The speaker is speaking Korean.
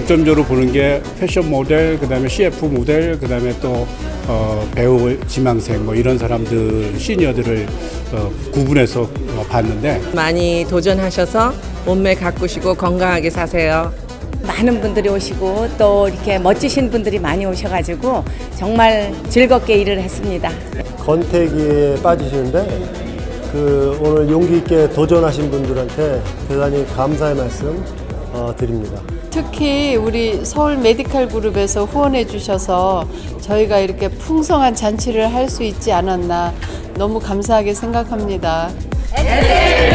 중점적으로 보는 게 패션 모델, 그다음에 CF 모델, 그다음에 또 배우, 지망생 뭐 이런 사람들 시니어들을 구분해서 봤는데 많이 도전하셔서 몸매 가꾸시고 건강하게 사세요. 많은 분들이 오시고 또 이렇게 멋지신 분들이 많이 오셔가지고 정말 즐겁게 일을 했습니다. 권태기에 빠지시는데 오늘 용기 있게 도전하신 분들한테 대단히 감사의 말씀 드립니다. 특히 우리 서울 메디칼 그룹에서 후원해 주셔서 저희가 이렇게 풍성한 잔치를 할 수 있지 않았나 너무 감사하게 생각합니다.